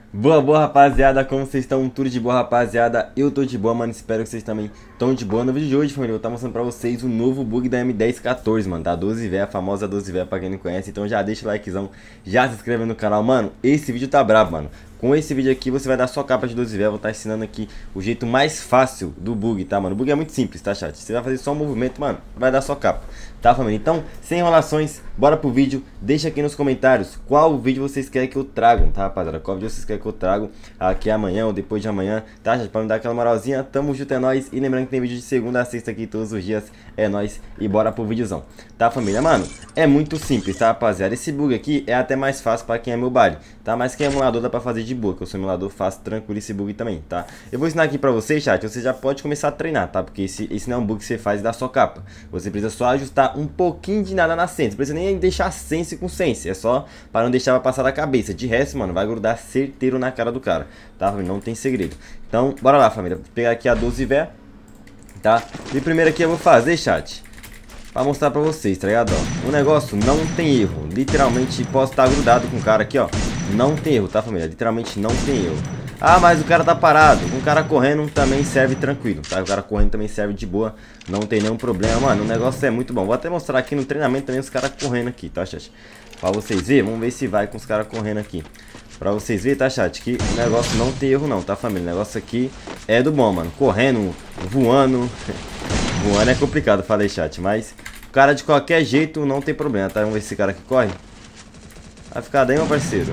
Boa, rapaziada, como vocês estão? Tudo de boa, rapaziada? Eu tô de boa, mano, espero que vocês também estão de boa. No vídeo de hoje, família, eu vou estar mostrando pra vocês o novo bug da M1014, mano, da 12V, a famosa 12V, pra quem não conhece. Então já deixa o likezão, já se inscreve no canal. Mano, esse vídeo tá brabo, mano. Com esse vídeo aqui você vai dar sua capa de 12V, eu vou estar ensinando aqui o jeito mais fácil do bug, tá, mano? O bug é muito simples, tá, chat? Você vai fazer só um movimento, mano, vai dar sua capa, tá, família? Então, sem enrolações, bora pro vídeo. Deixa aqui nos comentários qual vídeo vocês querem que eu traga, tá, rapaziada? Qual vídeo vocês querem que eu trago aqui amanhã ou depois de amanhã, tá, gente? Pra me dar aquela moralzinha, tamo junto, é nóis. E lembrando que tem vídeo de segunda a sexta aqui todos os dias, é nóis. E bora pro videozão, tá, família? Mano, é muito simples, tá, rapaziada? Esse bug aqui é até mais fácil pra quem é mobile, tá? Mas quem é emulador dá pra fazer de boa, que eu sou emulador, faço tranquilo esse bug também, tá? Eu vou ensinar aqui pra vocês, chat, você já pode começar a treinar, tá? Porque esse não é um bug que você faz da sua capa. Você precisa só ajustar um pouquinho de nada na sense, não precisa nem deixar sense com sense, é só para não deixar passar da cabeça. De resto, mano, vai grudar certeiro na cara do cara, tá? Não tem segredo. Então, bora lá, família. Vou pegar aqui a 12V, tá? E primeiro aqui eu vou fazer, chat, pra mostrar pra vocês, tá ligado? Ó, o negócio não tem erro. Literalmente, posso estar grudado com o cara aqui, ó. Não tem erro, tá, família? Literalmente não tem erro. Ah, mas o cara tá parado. Um cara correndo também serve tranquilo, tá? O cara correndo também serve de boa. Não tem nenhum problema, mano. O negócio é muito bom. Vou até mostrar aqui no treinamento também os caras correndo aqui, tá, chat? Pra vocês verem. Vamos ver se vai com os caras correndo aqui. Pra vocês verem, tá, chat? Que o negócio não tem erro não, tá, família? O negócio aqui é do bom, mano. Correndo, voando. Voando é complicado, falei, chat. Mas o cara de qualquer jeito não tem problema, tá? Vamos ver se esse cara aqui corre. Vai ficar daí, meu parceiro.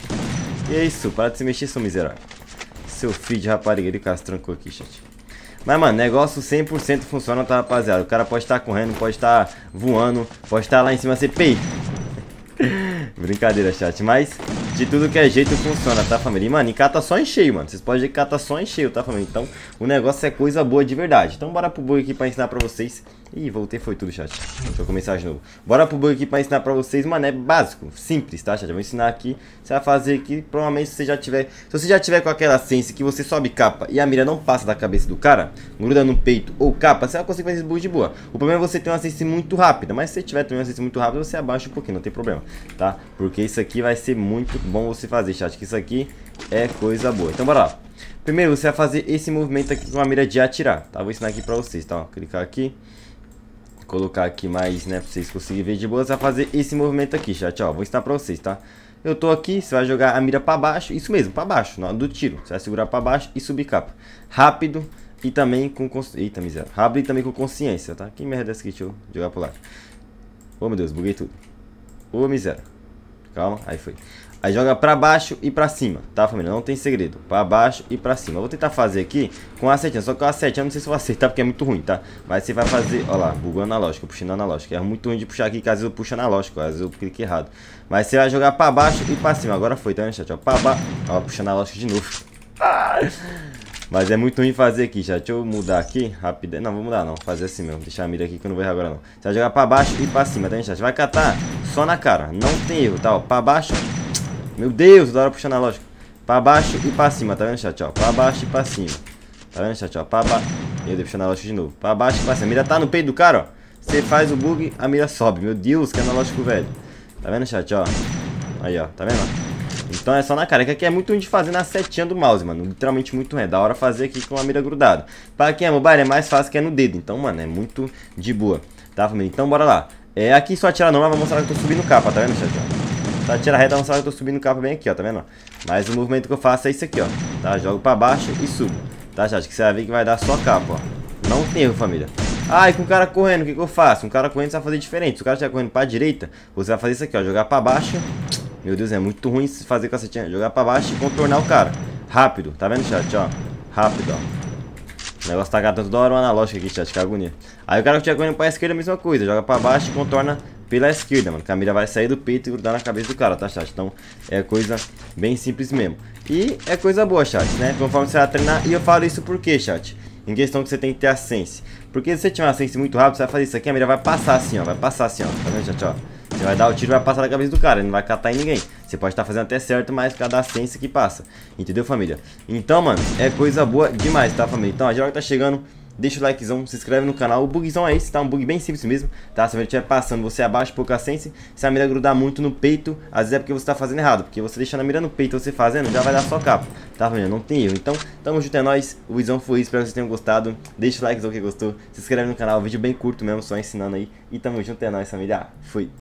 E é isso, para de se mexer, seu miserável. Seu filho de rapariga, ele castrancou aqui, chat. Mas, mano, negócio 100% funciona, tá, rapaziada? O cara pode estar correndo, pode estar voando, pode estar lá em cima, CPI. Brincadeira, chat, mas de tudo que é jeito funciona, tá, família? E, mano, e cata só em cheio, mano. Vocês podem ver que cata só em cheio, tá, família? Então, o negócio é coisa boa de verdade. Então, bora pro bug aqui pra ensinar pra vocês. Ih, voltei, foi tudo, chat. Deixa eu começar de novo. Bora pro bug aqui pra ensinar pra vocês, mano. É básico, simples, tá, chat? Eu vou ensinar aqui. Você vai fazer aqui, provavelmente se você já tiver... Se você já tiver com aquela sense que você sobe capa e a mira não passa da cabeça do cara, gruda no peito ou capa, você vai conseguir fazer esse bug de boa. O problema é você ter uma sense muito rápida, mas se você tiver também uma sense muito rápida, você abaixa um pouquinho, não tem problema, tá? Porque isso aqui vai ser muito bom você fazer, chat, que isso aqui é coisa boa. Então bora lá. Primeiro você vai fazer esse movimento aqui com a mira de atirar, tá? Vou ensinar aqui pra vocês, tá? Ó, clicar aqui, colocar aqui mais, né, pra vocês conseguirem ver de boa. Você vai fazer esse movimento aqui, chat, ó. Vou ensinar pra vocês, tá? Eu tô aqui, você vai jogar a mira pra baixo, isso mesmo, pra baixo, do tiro. Você vai segurar pra baixo e subir capa. Rápido e também com... Eita, miséria. Rápido e também com consciência, tá? Que merda é essa aqui? Deixa eu jogar pro lado. Oh, meu Deus, buguei tudo. Ô, miséria. Calma, aí foi. Aí joga pra baixo e pra cima, tá, família? Não tem segredo. Pra baixo e pra cima. Eu vou tentar fazer aqui com a setinha. Só que com a setinha eu não sei se eu vou acertar porque é muito ruim, tá? Mas você vai fazer... Ó lá, bugou analógico, puxando analógico. É muito ruim de puxar aqui, que às vezes eu puxo analógico. Às vezes eu clico errado. Mas você vai jogar pra baixo e pra cima. Agora foi, tá vendo, chat? Ó, pra baixo. Ó, puxando analógico de novo. Mas é muito ruim fazer aqui, chat. Deixa eu mudar aqui, rápido. Não, vou mudar não, vou fazer assim mesmo. Deixar a mira aqui que eu não vou errar agora não. Você vai jogar pra baixo e pra cima, tá vendo, chat? Vai catar só na cara, não tem erro, tá? Ó, pra baixo. Meu Deus, da hora puxando a lógica. Pra baixo e pra cima, tá vendo, chat? Ó, pra baixo e pra cima. Tá vendo, chat? Ó, pra baixo. Meu Deus, puxando a lógica de novo. Pra baixo e pra cima. A mira tá no peito do cara, ó. Você faz o bug, a mira sobe. Meu Deus, que analógico, velho. Tá vendo, chat? Ó. Aí, ó. Tá vendo? Então é só na cara. Que aqui é muito ruim de fazer na setinha do mouse, mano. Literalmente muito ruim. É da hora fazer aqui com a mira grudada. Pra quem é mobile é mais fácil que é no dedo. Então, mano, é muito de boa. Tá, família? Então, bora lá. É aqui só atirar normal, vai mostrar que eu tô subindo capa, tá vendo, chat? Ó. Só atirar reta, vai mostrar que eu tô subindo capa bem aqui, ó. Tá vendo? Mas o movimento que eu faço é esse aqui, ó. Tá? Jogo pra baixo e subo. Tá, chat? Que você vai ver que vai dar só capa, ó. Não tem erro, família. Ah, e com o cara correndo, o que que eu faço? Um cara correndo você vai fazer diferente. Se o cara estiver correndo pra direita, você vai fazer isso aqui, ó. Jogar pra baixo. Meu Deus, é muito ruim fazer com a setinha. Jogar pra baixo e contornar o cara. Rápido, tá vendo, chat? Ó, rápido, ó. O negócio tá gatando toda hora o analógico aqui, chat, que agonia. Aí o cara que estiver correndo pra esquerda, a mesma coisa. Joga pra baixo e contorna pela esquerda, mano. Que a mira vai sair do peito e grudar na cabeça do cara, tá, chat? Então, é coisa bem simples mesmo. E é coisa boa, chat, né? Conforme você vai treinar. E eu falo isso por quê, chat? Em questão que você tem que ter a sense. Porque se você tiver uma sense muito rápido, você vai fazer isso aqui, a mira vai passar assim, ó. Vai passar assim, ó. Tá vendo, chat, ó? Você vai dar o tiro e vai passar na cabeça do cara, ele não vai catar em ninguém. Você pode estar fazendo até certo, mas cada sense que passa. Entendeu, família? Então, mano, é coisa boa demais, tá, família? Então, a geral que tá chegando, deixa o likezão, se inscreve no canal. O bugzão é esse, tá? Um bug bem simples mesmo, tá? Se a mira estiver passando, você abaixa um pouco a sense. Se a mira grudar muito no peito, às vezes é porque você tá fazendo errado, porque você deixando a mira no peito, você fazendo, já vai dar só capa, tá, família? Não tem erro. Então, tamo junto, é nóis. O vídeo foi isso, espero que vocês tenham gostado. Deixa o likezão que gostou, se inscreve no canal, vídeo bem curto mesmo, só ensinando aí. E tamo junto, é nóis, família. Fui.